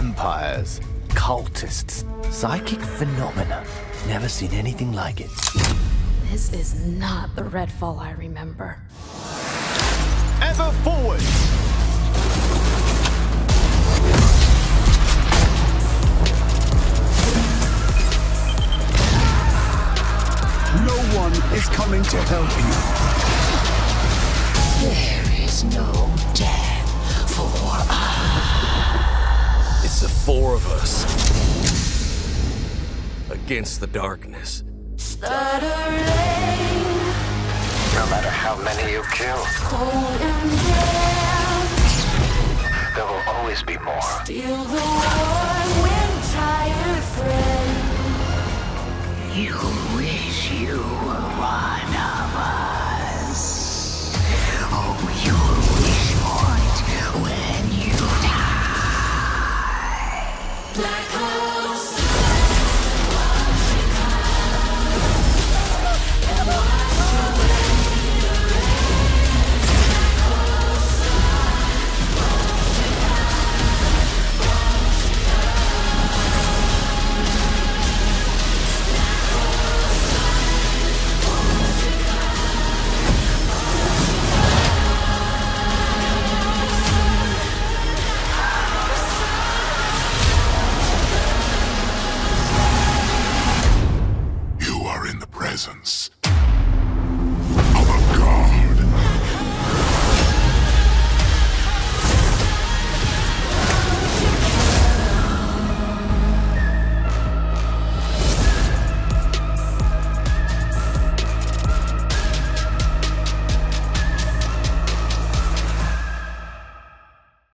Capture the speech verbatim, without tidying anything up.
vampires, cultists, psychic phenomena. Never seen anything like it. This is not the Redfall I remember. Ever forward! No one is coming to help you. There is no death for us. It's the four of us. Against the darkness. Stuttering. No matter how many you kill, Cold and damp. there will always be more. Still the warm when tired friend. You wish you were one of us.